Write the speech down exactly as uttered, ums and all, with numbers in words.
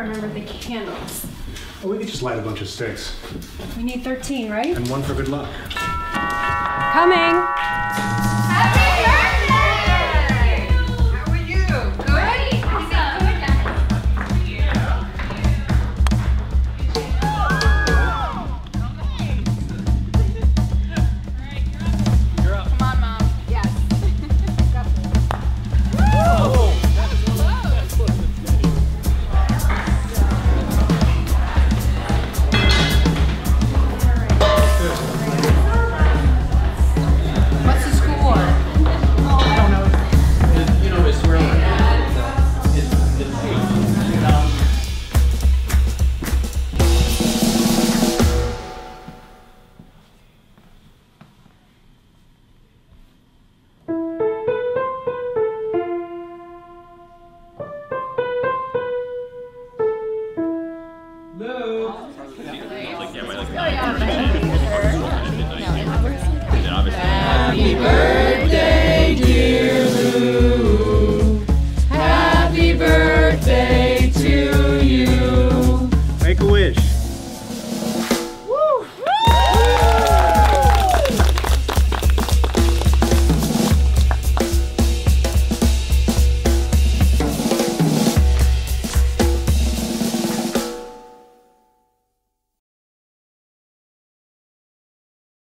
remember the candles. Oh, we could just light a bunch of sticks. We need thirteen, right? And one for good luck. Coming!